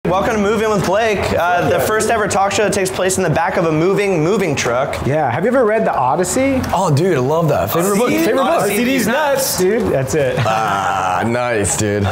Welcome to Move In with Blake, the first ever talk show that takes place in the back of a moving truck. Yeah, have you ever read The Odyssey? Oh, dude, I love that. Favorite book. Odyssey's CD's nuts. Dude, that's it. Ah, nice, dude.